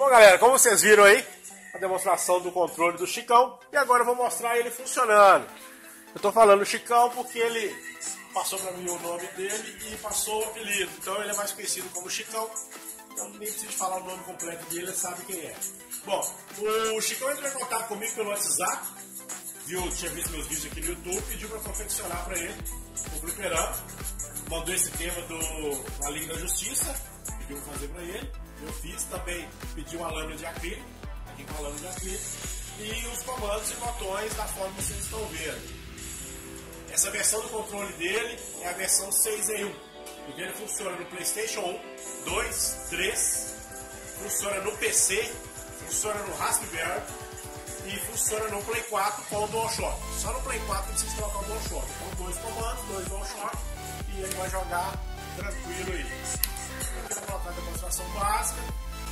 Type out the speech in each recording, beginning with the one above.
galera, como vocês viram aí, a demonstração do controle do Chicão, e agora eu vou mostrar ele funcionando. Eu tô falando Chicão porque ele passou pra mim o nome dele e passou o apelido, então ele é mais conhecido como Chicão, então nem preciso falar o nome completo dele, ele sabe quem é. Bom, o Chicão entrou em contato comigo pelo WhatsApp, tinha visto meus vídeos aqui no YouTube, pediu pra confeccionar pra ele o fliperama, mandou esse tema da Liga da Justiça, pediu pra fazer pra ele, eu fiz também, pedi uma lâmina de acrílico, aqui com a lâmina de acrílico, e os comandos e botões da forma que vocês estão vendo. Essa versão do controle dele é a versão 6 em 1, porque ele funciona no PlayStation 1, 2, 3, funciona no PC, funciona no Raspberry e funciona no Play 4 com o DualShock. Só no Play 4 precisa colocar o DualShock. Então 2 comandos, 2 DualShock e ele vai jogar tranquilo aí. Aqui eu vou colocar a demonstração básica.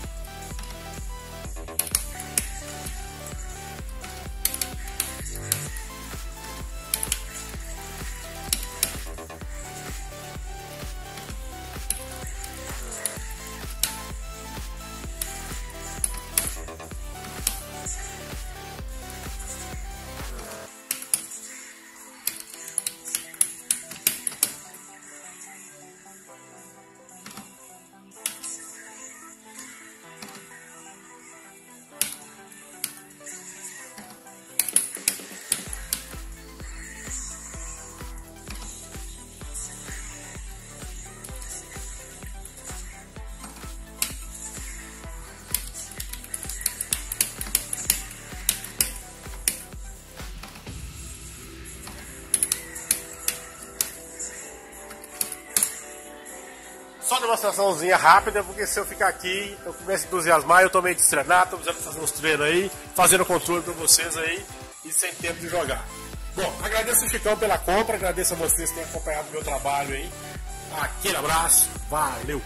Só uma demonstraçãozinha rápida, porque se eu ficar aqui, eu começo a entusiasmar, eu tô meio destrenado, tô precisando fazer uns treinos aí, fazendo controle pra vocês aí, e sem tempo de jogar. Bom, agradeço o Chicão pela compra, agradeço a vocês que têm acompanhado o meu trabalho aí. Aquele abraço, valeu!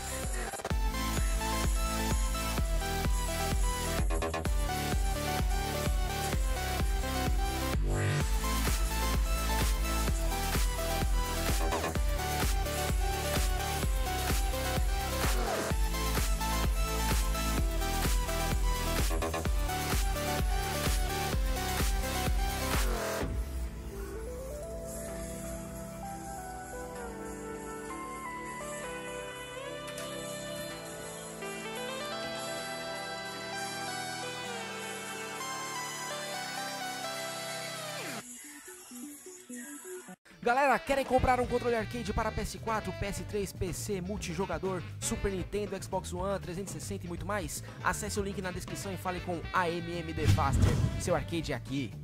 Galera, querem comprar um controle arcade para PS4, PS3, PC, multijogador, Super Nintendo, Xbox One, 360 e muito mais? Acesse o link na descrição e fale com AMMD Faster. Seu arcade é aqui.